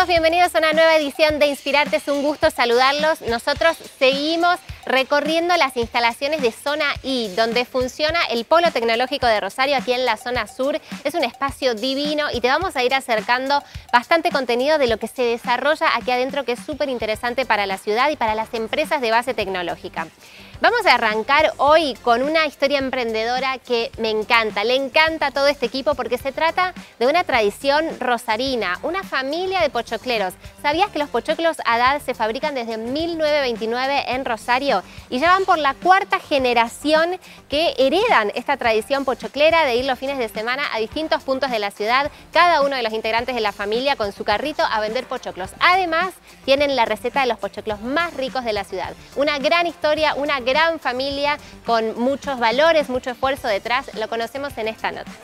todos, bienvenidos a una nueva edición de Inspirarte, es un gusto saludarlos. Nosotros seguimos recorriendo las instalaciones de Zona I, donde funciona el Polo Tecnológico de Rosario, aquí en la zona sur. Es un espacio divino y te vamos a ir acercando bastante contenido de lo que se desarrolla aquí adentro, que es súper interesante para la ciudad y para las empresas de base tecnológica. Vamos a arrancar hoy con una historia emprendedora que me encanta, le encanta a todo este equipo porque se trata de una tradición rosarina, una familia de pochocleros. ¿Sabías que los pochoclos Haddad se fabrican desde 1929 en Rosario? Y ya van por la cuarta generación que heredan esta tradición pochoclera de ir los fines de semana a distintos puntos de la ciudad, cada uno de los integrantes de la familia con su carrito a vender pochoclos. Además, tienen la receta de los pochoclos más ricos de la ciudad. Una gran historia, una gran familia con muchos valores, mucho esfuerzo detrás. Lo conocemos en esta nota.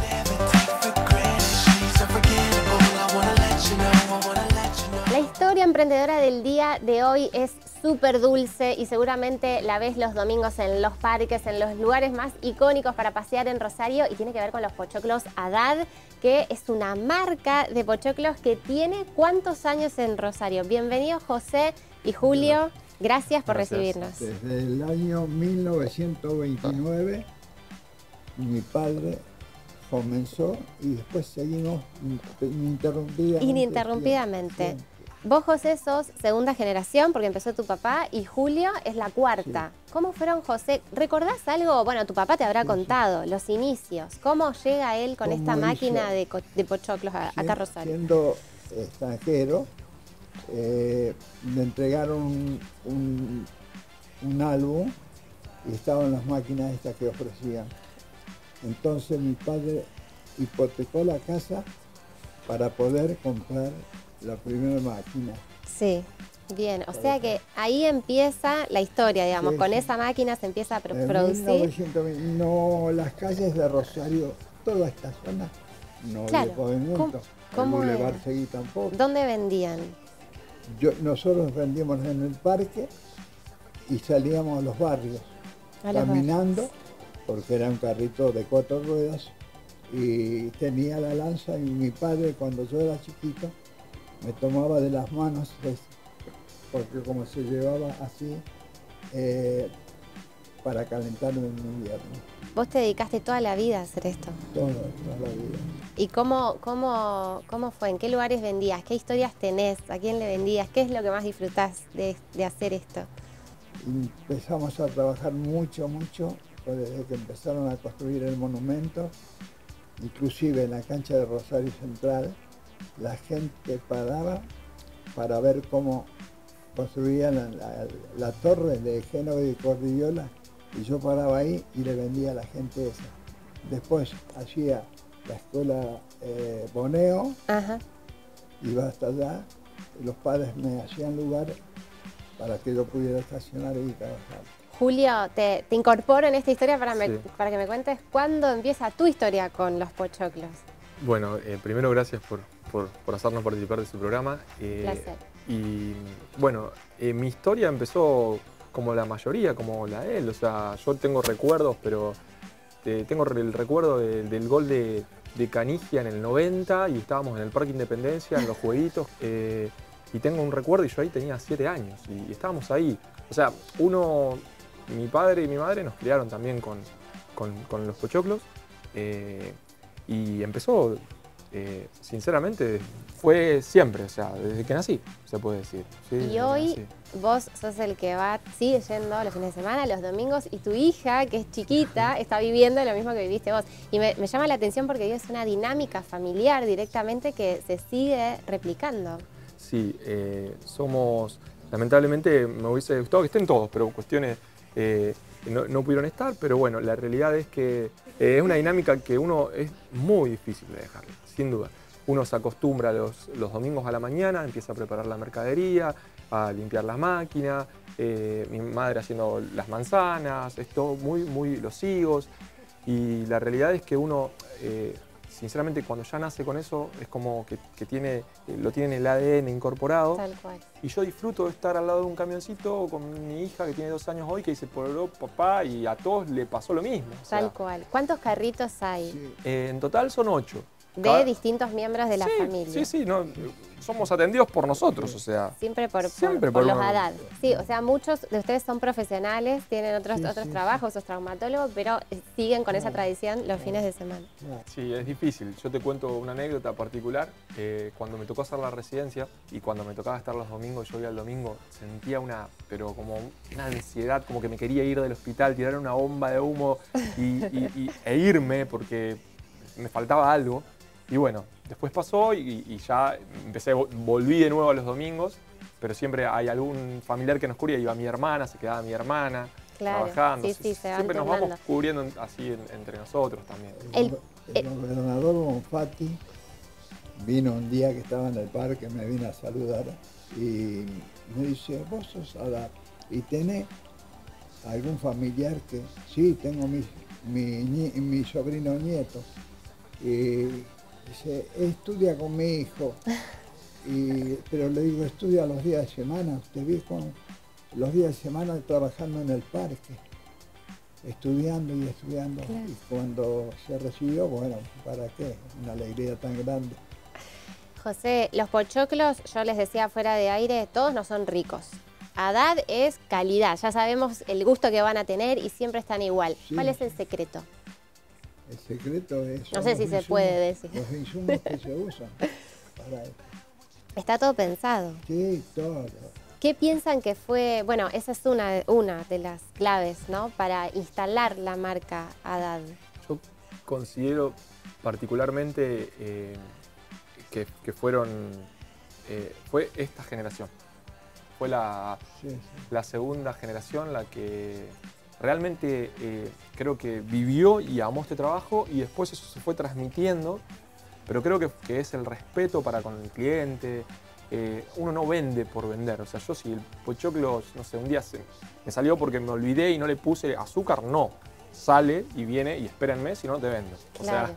La historia emprendedora del día de hoy es súper dulce y seguramente la ves los domingos en los parques, en los lugares más icónicos para pasear en Rosario, y tiene que ver con los pochoclos Haddad, que es una marca de pochoclos que tiene ¿cuántos años en Rosario? Bienvenidos José y Julio, gracias por recibirnos. Desde el año 1929 mi padre comenzó y después seguimos ininterrumpidamente. Siempre. Vos, José, sos segunda generación porque empezó tu papá y Julio es la cuarta. Sí. ¿Cómo fueron, José? ¿Recordás algo? Bueno, tu papá te habrá contado los inicios. ¿Cómo llega él con esta máquina de pochoclos acá a Rosario? Siendo extranjero, me entregaron un álbum y estaban las máquinas estas que ofrecían. Entonces mi padre hipotecó la casa para poder comprar la primera máquina. Sí, bien. O sea que ahí empieza la historia, digamos. Sí, con esa máquina se empieza a producir. 1920, no, las calles de Rosario, toda esta zona, no había pavimento. ¿Cómo el Boulevard Seguí tampoco. ¿Dónde vendían? Nosotros vendíamos en el parque y salíamos a los barrios, caminando, porque era un carrito de 4 ruedas y tenía la lanza, y mi padre, cuando yo era chiquito, me tomaba de las manos, porque como se llevaba así, para calentarme en invierno. ¿Vos te dedicaste toda la vida a hacer esto? Toda la vida. ¿Y cómo fue? ¿En qué lugares vendías? ¿Qué historias tenés? ¿A quién le vendías? ¿Qué es lo que más disfrutás de hacer esto? Empezamos a trabajar mucho, desde que empezaron a construir el monumento. Inclusive en la cancha de Rosario Central, la gente paraba para ver cómo construían la torre de Génova y Cordillola, y yo paraba ahí y le vendía a la gente esa. Después hacía la escuela Boneo, iba hasta allá, y los padres me hacían lugar para que yo pudiera estacionar y trabajar. Julio, te incorporo en esta historia para que me cuentes cuándo empieza tu historia con los pochoclos. Bueno, primero gracias por hacernos participar de su programa. Placer. Y bueno, mi historia empezó como la mayoría, como la de él. O sea, yo tengo recuerdos, pero tengo el recuerdo del gol de Canigia en el 90 y estábamos en el Parque Independencia, en los jueguitos. Y tengo un recuerdo y yo ahí tenía 7 años y estábamos ahí. O sea, mi padre y mi madre nos criaron también con los pochoclos. Y empezó, sinceramente, fue siempre, o sea, desde que nací, se puede decir. Sí, y hoy vos sos el que sigue yendo los fines de semana, los domingos, y tu hija, que es chiquita, está viviendo lo mismo que viviste vos. Y me llama la atención porque es una dinámica familiar directamente que se sigue replicando. Sí, lamentablemente me hubiese gustado que estén todos, pero cuestiones no pudieron estar, pero bueno, la realidad es que es una dinámica que es muy difícil de dejarla, sin duda. Uno se acostumbra los domingos a la mañana, empieza a preparar la mercadería, a limpiar las máquinas, mi madre haciendo las manzanas, los higos, y la realidad es que uno, sinceramente, cuando ya nace con eso, es como que lo tiene en el ADN incorporado. Tal cual. Y yo disfruto de estar al lado de un camioncito con mi hija que tiene 2 años hoy, que dice, por papá, y a todos le pasó lo mismo. Tal cual. ¿Cuántos carritos hay? Sí. En total son 8. de distintos miembros de la sí, familia. Sí, no, somos atendidos por nosotros, o sea. Siempre por los Haddad. Sí, o sea, muchos de ustedes son profesionales, tienen otros trabajos, sos traumatólogo, pero siguen con esa tradición los fines de semana. Sí, es difícil. Yo te cuento una anécdota particular. Cuando me tocó hacer la residencia y cuando me tocaba estar los domingos, yo iba el domingo, sentía pero como una ansiedad, como que me quería ir del hospital, tirar una bomba de humo e irme porque me faltaba algo. Y bueno, después pasó y ya volví de nuevo a los domingos, pero siempre hay algún familiar que nos cubría, iba mi hermana, se quedaba mi hermana, trabajando. Sí, siempre nos vamos cubriendo así entre nosotros también. El gobernador Bonfatti vino un día que estaba en el parque, me vino a saludar y me dice, vos sos Haddad, ¿y tenés algún familiar que...? Sí, tengo mi sobrino nieto. Y dice, estudia con mi hijo, pero le digo, estudia los días de semana. Te vi con los días de semana trabajando en el parque, estudiando y estudiando. Claro. Y cuando se recibió, bueno, ¿para qué? Una alegría tan grande. José, los pochoclos, yo les decía fuera de aire, todos no son ricos. Haddad es calidad, ya sabemos el gusto que van a tener y siempre están igual. Sí. ¿Cuál es el secreto? El secreto es... No sé si se puede decir. Los insumos que se usan para esto. Está todo pensado. Sí, todo. ¿Qué piensan que fue? Bueno, esa es una de las claves, ¿no? Para instalar la marca Haddad. Yo considero particularmente que fue esta generación. Fue la segunda generación la que realmente creo que vivió y amó este trabajo y después eso se fue transmitiendo, pero creo que es el respeto para con el cliente. Uno no vende por vender, o sea, yo si el pochoclo, no sé, un día me salió porque me olvidé y no le puse azúcar, no, sale y viene y espérenme, si no, no te vendo. O sea,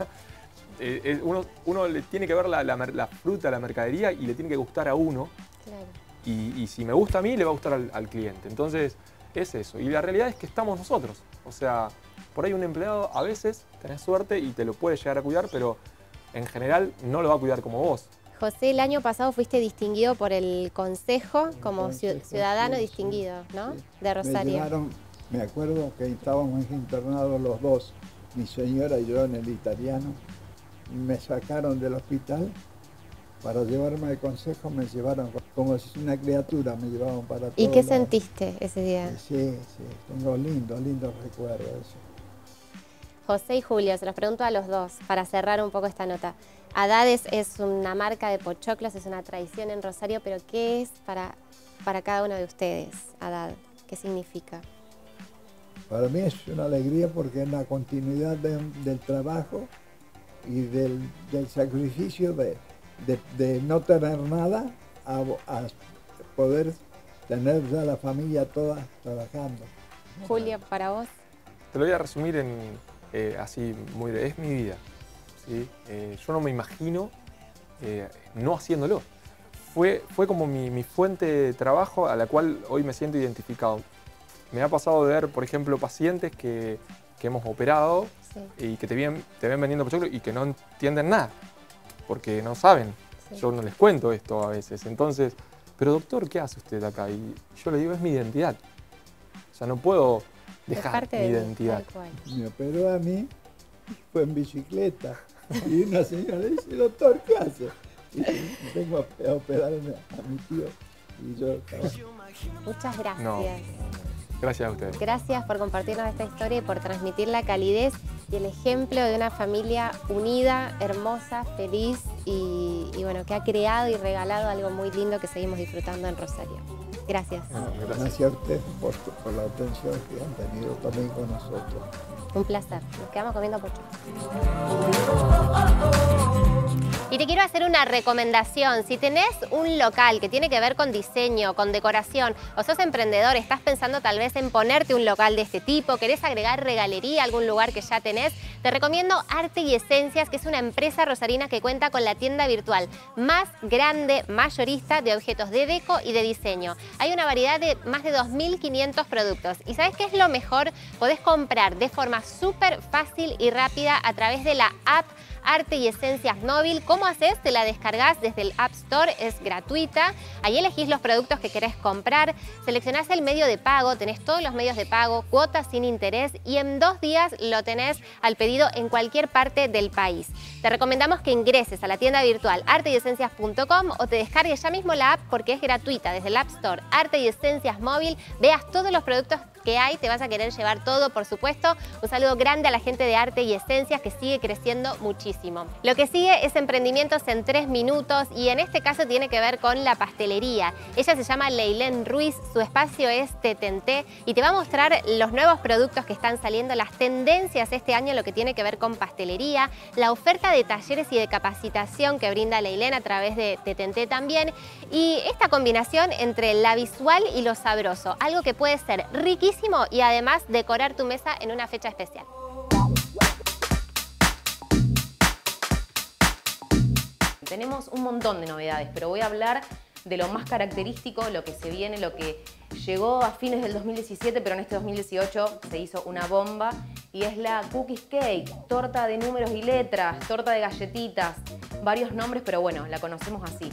uno le tiene que ver la fruta, la mercadería y le tiene que gustar a uno. Claro. Y si me gusta a mí, le va a gustar al cliente. Entonces, es eso. Y la realidad es que estamos nosotros. O sea, por ahí un empleado a veces tenés suerte y te lo puede llegar a cuidar, pero en general no lo va a cuidar como vos. José, el año pasado fuiste distinguido por el Consejo como ciudadano distinguido, ¿no? Sí. De Rosario. Me acuerdo que estábamos internados los dos, mi señora y yo en el italiano. Me sacaron del hospital. Para llevarme al consejo me llevaron como si una criatura, me llevaban para todo. ¿Y qué sentiste ese día? Sí, tengo lindos recuerdos de eso. José y Julio, se los pregunto a los dos para cerrar un poco esta nota. Haddad es una marca de pochoclos, es una tradición en Rosario, pero ¿qué es para cada uno de ustedes, Haddad? ¿Qué significa? Para mí es una alegría porque es la continuidad del trabajo y del sacrificio de no tener nada a poder tener ya la familia toda trabajando. Julio, para vos. Te lo voy a resumir así muy es mi vida. ¿Sí? Yo no me imagino no haciéndolo. Fue como mi fuente de trabajo a la cual hoy me siento identificado. Me ha pasado de ver, por ejemplo, pacientes que hemos operado y que te ven vendiendo pochoclos y que no entienden nada. Porque no saben, yo no les cuento esto a veces. Entonces, pero doctor, ¿qué hace usted acá? Y yo le digo, es mi identidad. O sea, no puedo dejar mi identidad. Me operó a mí, fue en bicicleta. Y una señora le dice, doctor, ¿qué hace? Y vengo a operarme a mi tío. Y yo Muchas gracias. No. Gracias a ustedes. Gracias por compartirnos esta historia y por transmitir la calidez y el ejemplo de una familia unida, hermosa, feliz y bueno, que ha creado y regalado algo muy lindo que seguimos disfrutando en Rosario. Gracias. Gracias a ustedes por la atención que han tenido también con nosotros. Un placer. Nos quedamos comiendo pochoclos. Y te quiero hacer una recomendación. Si tenés un local que tiene que ver con diseño, con decoración, o sos emprendedor, estás pensando tal vez en ponerte un local de este tipo, querés agregar regalería a algún lugar que ya tenés, te recomiendo Arte y Esencias, que es una empresa rosarina que cuenta con la tienda virtual más grande, mayorista de objetos de deco y de diseño. Hay una variedad de más de 2.500 productos. ¿Y sabés qué es lo mejor? Podés comprar de forma súper fácil y rápida a través de la app Arte y Esencias Móvil. ¿Cómo haces? Te la descargas desde el App Store, es gratuita. Ahí elegís los productos que querés comprar, seleccionás el medio de pago, tenés todos los medios de pago, cuotas sin interés y en 2 días lo tenés al pedido en cualquier parte del país. Te recomendamos que ingreses a la tienda virtual arteyesencias.com o te descargues ya mismo la app porque es gratuita desde el App Store. Arte y Esencias Móvil, veas todos los productos que hay, te vas a querer llevar todo, por supuesto. Un saludo grande a la gente de Arte y Esencias que sigue creciendo muchísimo. Lo que sigue es emprendimientos en 3 minutos y en este caso tiene que ver con la pastelería. Ella se llama Leilén Ruiz, su espacio es Tetente y te va a mostrar los nuevos productos que están saliendo, las tendencias este año en lo que tiene que ver con pastelería, la oferta de talleres y de capacitación que brinda Leilén a través de Tetente también y esta combinación entre la visual y lo sabroso, algo que puede ser riquísimo y además decorar tu mesa en una fecha especial. Tenemos un montón de novedades, pero voy a hablar de lo más característico, lo que se viene, lo que llegó a fines del 2017, pero en este 2018 se hizo una bomba y es la Cookies Cake, torta de números y letras, torta de galletitas, varios nombres, pero bueno, la conocemos así.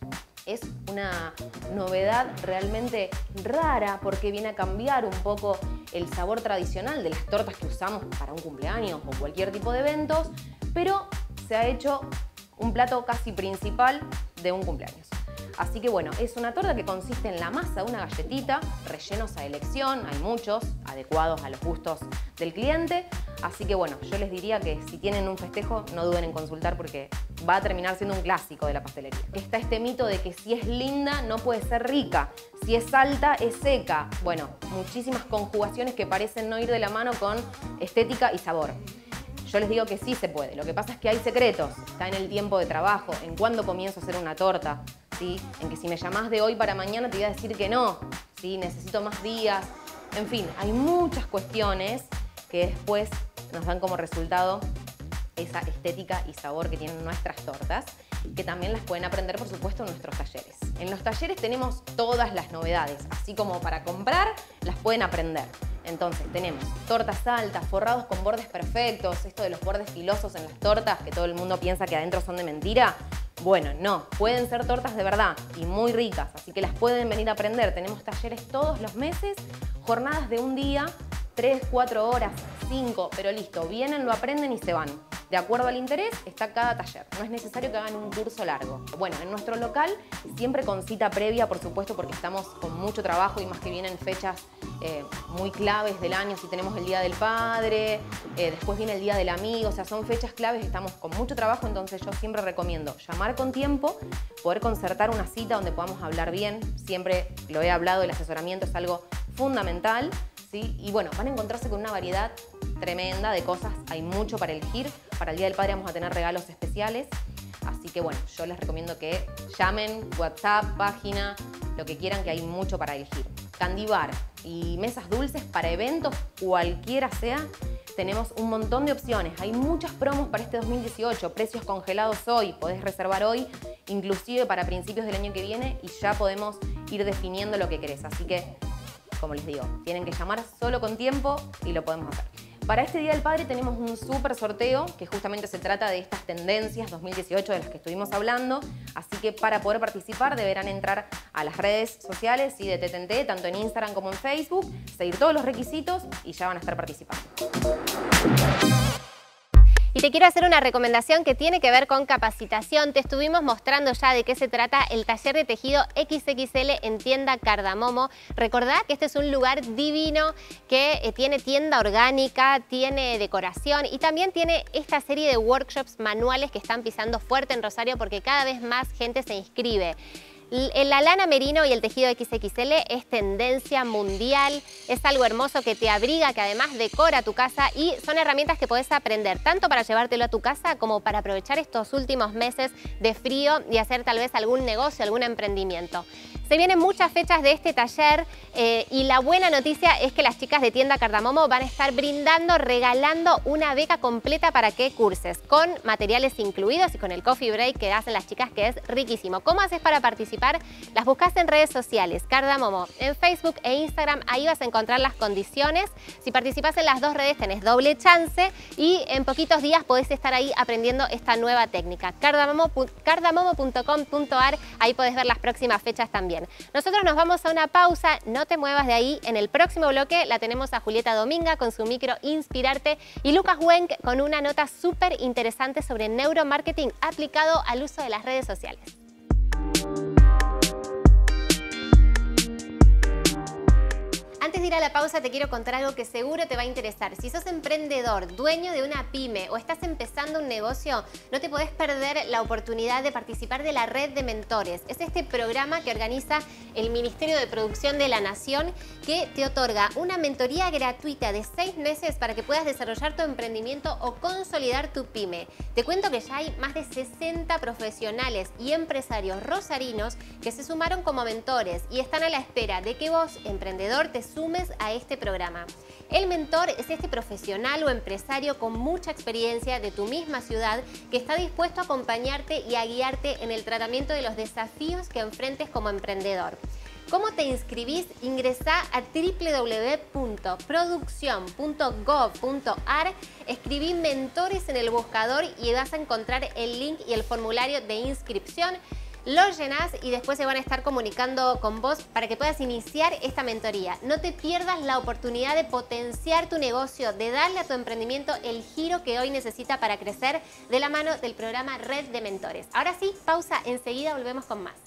Es una novedad realmente rara porque viene a cambiar un poco el sabor tradicional de las tortas que usamos para un cumpleaños o cualquier tipo de eventos, pero se ha hecho un plato casi principal de un cumpleaños. Así que bueno, es una torta que consiste en la masa de una galletita, rellenos a elección, hay muchos, adecuados a los gustos del cliente. Así que bueno, yo les diría que si tienen un festejo, no duden en consultar porque va a terminar siendo un clásico de la pastelería. Está este mito de que si es linda, no puede ser rica. Si es alta, es seca. Bueno, muchísimas conjugaciones que parecen no ir de la mano con estética y sabor. Yo les digo que sí se puede. Lo que pasa es que hay secretos. Está en el tiempo de trabajo, en cuándo comienzo a hacer una torta, ¿sí? En que si me llamás de hoy para mañana te voy a decir que no, ¿sí? Necesito más días. En fin, hay muchas cuestiones que después nos dan como resultado esa estética y sabor que tienen nuestras tortas, que también las pueden aprender, por supuesto, en nuestros talleres. En los talleres tenemos todas las novedades, así como para comprar, las pueden aprender. Entonces tenemos tortas altas, forrados con bordes perfectos, esto de los bordes filosos en las tortas, que todo el mundo piensa que adentro son de mentira. Bueno, no, pueden ser tortas de verdad y muy ricas, así que las pueden venir a aprender. Tenemos talleres todos los meses, jornadas de un día, 3, 4 horas, 5, pero listo, vienen, lo aprenden y se van. De acuerdo al interés está cada taller, no es necesario que hagan un curso largo. Bueno, en nuestro local siempre con cita previa, por supuesto, porque estamos con mucho trabajo y más que vienen fechas muy claves del año, si tenemos el Día del Padre, después viene el Día del Amigo, o sea, son fechas claves, estamos con mucho trabajo, entonces yo siempre recomiendo llamar con tiempo, poder concertar una cita donde podamos hablar bien, siempre lo he hablado, el asesoramiento es algo fundamental, ¿sí? Y bueno, van a encontrarse con una variedad tremenda de cosas, hay mucho para elegir, para el Día del Padre vamos a tener regalos especiales, así que bueno, yo les recomiendo que llamen, WhatsApp, página, lo que quieran, que hay mucho para elegir. Candy bar y mesas dulces para eventos, cualquiera sea, tenemos un montón de opciones. Hay muchas promos para este 2018, precios congelados hoy, podés reservar hoy, inclusive para principios del año que viene y ya podemos ir definiendo lo que querés. Así que, como les digo, tienen que llamar solo con tiempo y lo podemos hacer. Para este Día del Padre tenemos un súper sorteo que justamente se trata de estas tendencias 2018 de las que estuvimos hablando. Así que para poder participar deberán entrar a las redes sociales de Tetente, tanto en Instagram como en Facebook, seguir todos los requisitos y ya van a estar participando. Y te quiero hacer una recomendación que tiene que ver con capacitación. Te estuvimos mostrando ya de qué se trata el taller de tejido XXL en tienda Cardamomo. Recordá que este es un lugar divino que tiene tienda orgánica, tiene decoración y también tiene esta serie de workshops manuales que están pisando fuerte en Rosario porque cada vez más gente se inscribe. La lana merino y el tejido XXL es tendencia mundial, es algo hermoso que te abriga, que además decora tu casa y son herramientas que podés aprender tanto para llevártelo a tu casa como para aprovechar estos últimos meses de frío y hacer tal vez algún negocio, algún emprendimiento. Se vienen muchas fechas de este taller y la buena noticia es que las chicas de Tienda Cardamomo van a estar brindando, regalando una beca completa para que curses, con materiales incluidos y con el coffee break que hacen las chicas, que es riquísimo. ¿Cómo haces para participar? Las buscas en redes sociales, Cardamomo, en Facebook e Instagram, ahí vas a encontrar las condiciones. Si participas en las dos redes tenés doble chance y en poquitos días podés estar ahí aprendiendo esta nueva técnica. Cardamomo.com.ar, ahí podés ver las próximas fechas también. Nosotros nos vamos a una pausa, no te muevas de ahí. En el próximo bloque la tenemos a Julieta Dominga con su micro Inspirarte y Lucas Wenck con una nota súper interesante sobre neuromarketing aplicado al uso de las redes sociales. Antes de ir a la pausa te quiero contar algo que seguro te va a interesar. Si sos emprendedor, dueño de una pyme o estás empezando un negocio, no te podés perder la oportunidad de participar de la Red de Mentores. Es este programa que organiza el Ministerio de Producción de la Nación, que te otorga una mentoría gratuita de 6 meses para que puedas desarrollar tu emprendimiento o consolidar tu pyme. Te cuento que ya hay más de 60 profesionales y empresarios rosarinos que se sumaron como mentores y están a la espera de que vos, emprendedor, te sumes a este programa. El mentor es este profesional o empresario con mucha experiencia de tu misma ciudad que está dispuesto a acompañarte y a guiarte en el tratamiento de los desafíos que enfrentes como emprendedor. ¿Cómo te inscribís? Ingresá a www.produccion.gov.ar, escribí mentores en el buscador y vas a encontrar el link y el formulario de inscripción. Lo llenás y después se van a estar comunicando con vos para que puedas iniciar esta mentoría. No te pierdas la oportunidad de potenciar tu negocio, de darle a tu emprendimiento el giro que hoy necesita para crecer, de la mano del programa Red de Mentores. Ahora sí, pausa, enseguida volvemos con más.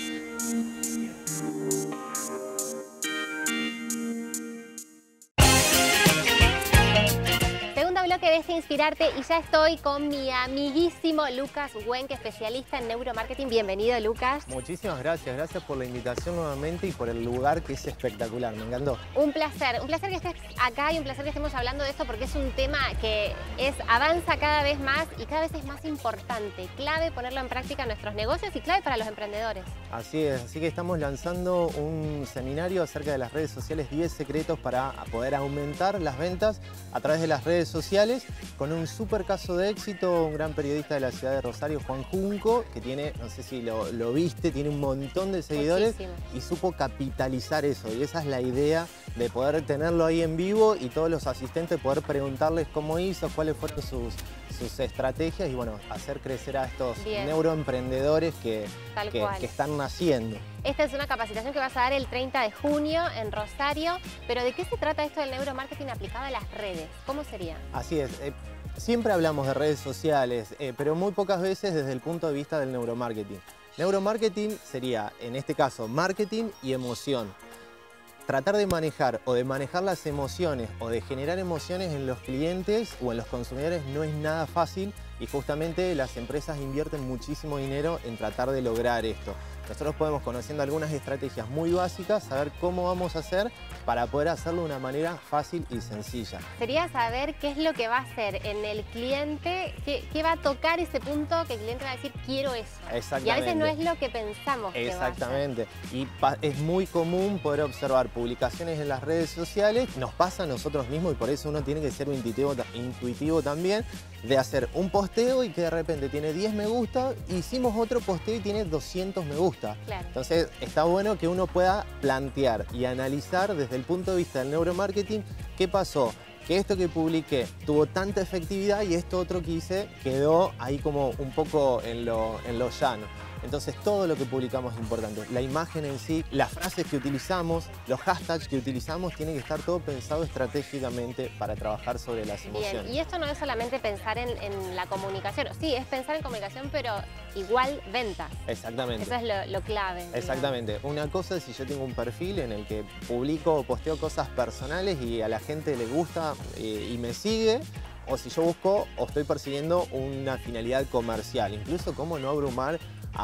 Bloque de este Inspirarte y ya estoy con mi amiguísimo Lucas Wenck, especialista en neuromarketing. Bienvenido, Lucas. Muchísimas gracias, gracias por la invitación nuevamente y por el lugar que es espectacular, me encantó. Un placer que estés acá y un placer que estemos hablando de esto porque es un tema que avanza cada vez más y cada vez es más importante, clave ponerlo en práctica en nuestros negocios y clave para los emprendedores. Así es, así que estamos lanzando un seminario acerca de las redes sociales, 10 secretos para poder aumentar las ventas a través de las redes sociales, con un súper caso de éxito, un gran periodista de la ciudad de Rosario, Juan Junco, que tiene, no sé si lo viste, tiene un montón de seguidores. Muchísimo. Y supo capitalizar eso, y esa es la idea de poder tenerlo ahí en vivo y todos los asistentes poder preguntarles cómo hizo, cuáles fueron sus estrategias y bueno, hacer crecer a estos neuroemprendedores que están naciendo. Esta es una capacitación que vas a dar el 30 de junio en Rosario, pero ¿de qué se trata esto del neuromarketing aplicado a las redes? ¿Cómo sería? Así es, siempre hablamos de redes sociales, pero muy pocas veces desde el punto de vista del neuromarketing. Neuromarketing sería, en este caso, marketing y emoción. Tratar de manejar las emociones o de generar emociones en los clientes o en los consumidores no es nada fácil y justamente las empresas invierten muchísimo dinero en tratar de lograr esto. Nosotros podemos, conociendo algunas estrategias muy básicas, saber cómo vamos a hacer para poder hacerlo de una manera fácil y sencilla. Sería saber qué es lo que va a hacer en el cliente, qué va a tocar ese punto que el cliente va a decir, quiero eso. Exactamente. Y a veces no es lo que pensamos que Exactamente. Va a ser. Y es muy común poder observar publicaciones en las redes sociales, nos pasa a nosotros mismos y por eso uno tiene que ser intuitivo también, de hacer un posteo y que de repente tiene 10 me gusta, hicimos otro posteo y tiene 200 me gusta. Claro. Entonces está bueno que uno pueda plantear y analizar desde el punto de vista del neuromarketing qué pasó, que esto que publiqué tuvo tanta efectividad y esto otro que hice quedó ahí como un poco en lo llano. Entonces todo lo que publicamos es importante. La imagen en sí, las frases que utilizamos, los hashtags que utilizamos, tiene que estar todo pensado estratégicamente para trabajar sobre las emociones. Bien, y esto no es solamente pensar en la comunicación. Sí, es pensar en comunicación, pero igual ventas. Exactamente. Eso es lo clave. Exactamente. Digamos. Una cosa es si yo tengo un perfil en el que publico o posteo cosas personales y a la gente le gusta y me sigue, o si yo busco o estoy persiguiendo una finalidad comercial. Incluso cómo no abrumar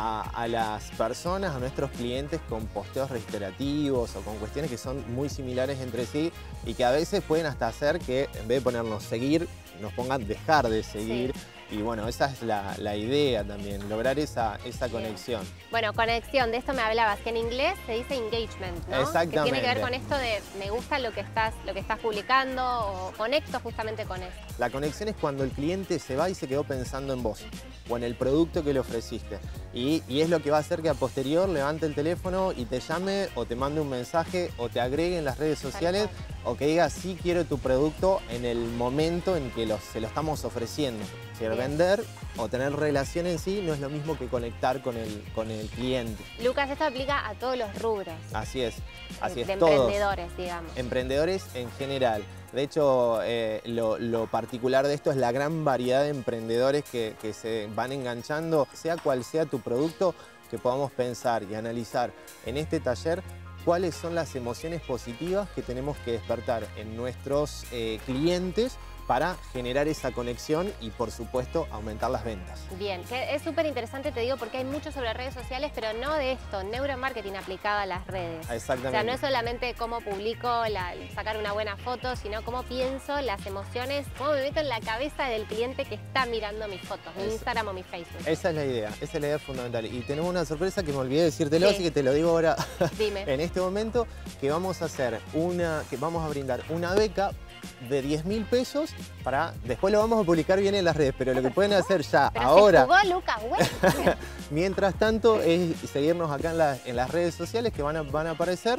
a las personas, a nuestros clientes con posteos reiterativos o con cuestiones que son muy similares entre sí y que a veces pueden hasta hacer que en vez de ponernos seguir, nos pongan dejar de seguir. Sí. Y bueno, esa es la idea también, lograr esa conexión. Bueno, conexión, de esto me hablabas, que en inglés se dice engagement, ¿no? Exactamente. Que tiene que ver con esto de me gusta lo que estás publicando o conecto justamente con eso. La conexión es cuando el cliente se va y se quedó pensando en vos o en el producto que le ofreciste. Y es lo que va a hacer que a posterior levante el teléfono y te llame o te mande un mensaje o te agregue en las redes sociales o que diga sí quiero tu producto en el momento en que se lo estamos ofreciendo. Vender o tener relación en sí no es lo mismo que conectar con el cliente. Lucas, esto aplica a todos los rubros. Así es, de todos. emprendedores, digamos. Emprendedores en general. De hecho, lo particular de esto es la gran variedad de emprendedores que se van enganchando, sea cual sea tu producto, que podamos pensar y analizar en este taller cuáles son las emociones positivas que tenemos que despertar en nuestros clientes para generar esa conexión y, por supuesto, aumentar las ventas. Bien, que es súper interesante, te digo, porque hay mucho sobre redes sociales, pero no de esto, neuromarketing aplicado a las redes. Exactamente. O sea, no es solamente cómo publico, sacar una buena foto, sino cómo pienso, las emociones, cómo me meto en la cabeza del cliente que está mirando mis fotos, mi Instagram o mi Facebook. Esa es la idea fundamental. Y tenemos una sorpresa que me olvidé de decírtelo, así que te lo digo ahora. Dime. En este momento, que vamos a hacer que vamos a brindar una beca de 10.000 pesos después lo vamos a publicar bien en las redes, pero lo que pueden hacer ya pero ahora, se jugó, Lucas, güey. Mientras tanto, es seguirnos acá en las redes sociales que van a aparecer.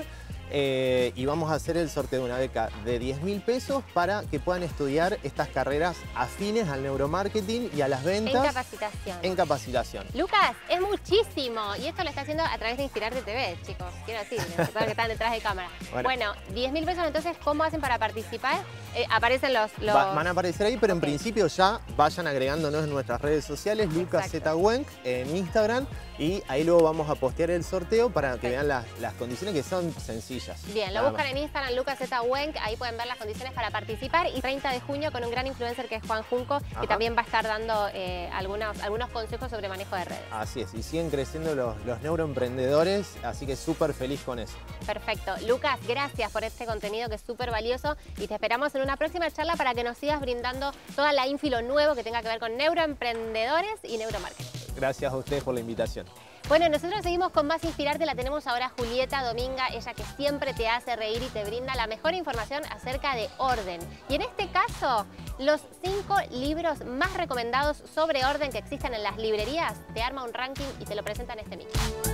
Y vamos a hacer el sorteo de una beca de 10.000 pesos para que puedan estudiar estas carreras afines al neuromarketing y a las ventas. En capacitación. Lucas, es muchísimo. Y esto lo está haciendo a través de Inspirarte TV, chicos. Quiero decir, las personas que están detrás de cámara. Bueno, 10.000 pesos, entonces, ¿cómo hacen para participar? Aparecen los... Van a aparecer ahí, pero en principio ya vayan agregándonos en nuestras redes sociales, Lucas Z. Wenk en Instagram, y ahí luego vamos a postear el sorteo para que vean las condiciones, que son sencillas. Bien, lo buscan en Instagram, Lucas Z. Wenk, ahí pueden ver las condiciones para participar. Y 30 de junio con un gran influencer que es Juan Junco, que también va a estar dando algunos consejos sobre manejo de redes. Así es, y siguen creciendo los neuroemprendedores, así que súper feliz con eso. Perfecto. Lucas, gracias por este contenido que es súper valioso y te esperamos en una próxima charla para que nos sigas brindando toda la info y lo nuevo que tenga que ver con neuroemprendedores y neuromarketing. Gracias a ustedes por la invitación. Bueno, nosotros seguimos con más Inspirarte, la tenemos ahora Julieta Dominga, ella que siempre te hace reír y te brinda la mejor información acerca de orden. Y en este caso, los 5 libros más recomendados sobre orden que existen en las librerías, te arma un ranking y te lo presenta en este micro.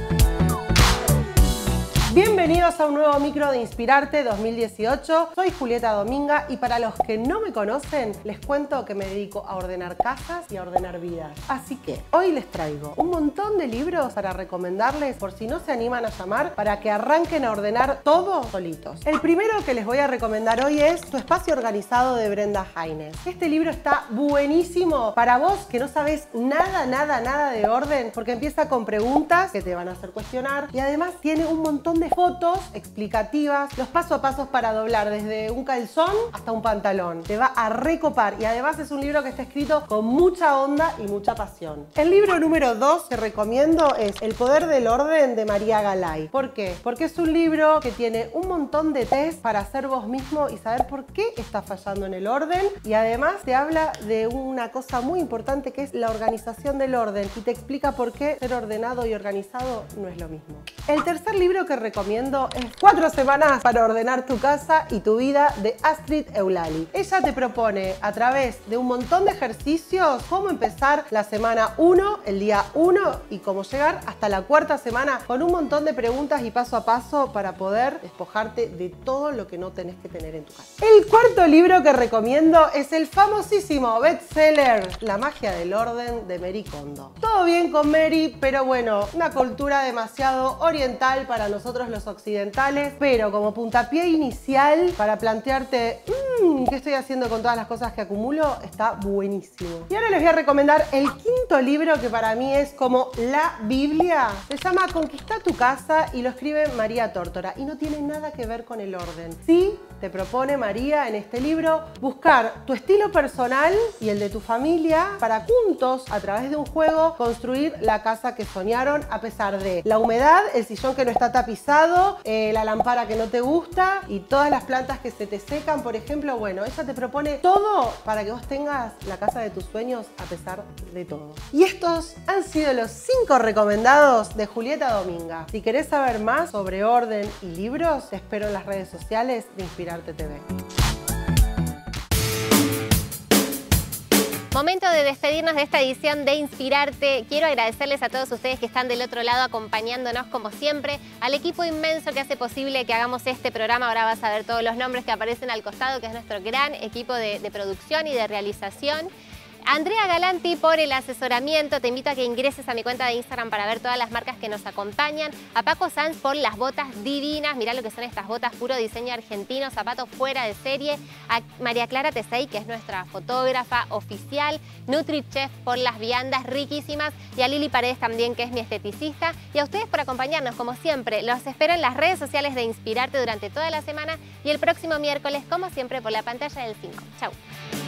Bienvenidos a un nuevo micro de Inspirarte 2018. Soy Julieta Dominga y para los que no me conocen, les cuento que me dedico a ordenar casas y a ordenar vidas. Así que hoy les traigo un montón de libros para recomendarles por si no se animan a llamar, para que arranquen a ordenar todo solitos. El primero que les voy a recomendar hoy es Tu espacio organizado de Brenda Haines. Este libro está buenísimo para vos que no sabés nada de orden, porque empieza con preguntas que te van a hacer cuestionar y además tiene un montón de fotos explicativas, los paso a pasos para doblar desde un calzón hasta un pantalón. Te va a recopar y además es un libro que está escrito con mucha onda y mucha pasión. El libro número 2 que recomiendo es El poder del orden de María Galay. ¿Por qué? Porque es un libro que tiene un montón de test para hacer vos mismo y saber por qué estás fallando en el orden, y además te habla de una cosa muy importante que es la organización del orden y te explica por qué ser ordenado y organizado no es lo mismo. El tercer libro que recomiendo es 4 semanas para ordenar tu casa y tu vida de Astrid Eulali. Ella te propone a través de un montón de ejercicios cómo empezar la semana 1, el día 1 y cómo llegar hasta la 4ª semana, con un montón de preguntas y paso a paso para poder despojarte de todo lo que no tenés que tener en tu casa. El cuarto libro que recomiendo es el famosísimo bestseller La magia del orden de Marie Kondo. Todo bien con Mary, pero bueno, una cultura demasiado oriental para nosotros los occidentales, pero como puntapié inicial para plantearte ¿qué estoy haciendo con todas las cosas que acumulo? Está buenísimo. Y ahora les voy a recomendar el quinto libro que para mí es como la Biblia. Se llama Conquista tu casa y lo escribe María Tórtora y no tiene nada que ver con el orden. Sí, te propone María en este libro buscar tu estilo personal y el de tu familia para juntos, a través de un juego, construir la casa que soñaron a pesar de la humedad, el sillón que no está tapizado pasado, la lámpara que no te gusta y todas las plantas que se te secan, por ejemplo. Bueno, ella te propone todo para que vos tengas la casa de tus sueños a pesar de todo. Y estos han sido los 5 recomendados de Julieta Dominga. Si querés saber más sobre orden y libros, te espero en las redes sociales de Inspirarte TV. Momento de despedirnos de esta edición de Inspirarte. Quiero agradecerles a todos ustedes que están del otro lado acompañándonos como siempre, al equipo inmenso que hace posible que hagamos este programa. Ahora vas a ver todos los nombres que aparecen al costado, que es nuestro gran equipo de producción y de realización. Andrea Galanti por el asesoramiento. Te invito a que ingreses a mi cuenta de Instagram para ver todas las marcas que nos acompañan. A Paco Sanz por las botas divinas. Mirá lo que son estas botas, puro diseño argentino, zapatos fuera de serie. A María Clara Tesey, que es nuestra fotógrafa oficial. NutriChef por las viandas riquísimas. Y a Lili Paredes también, que es mi esteticista. Y a ustedes por acompañarnos, como siempre. Los espero en las redes sociales de Inspirarte durante toda la semana. Y el próximo miércoles, como siempre, por la pantalla del 5. Chau.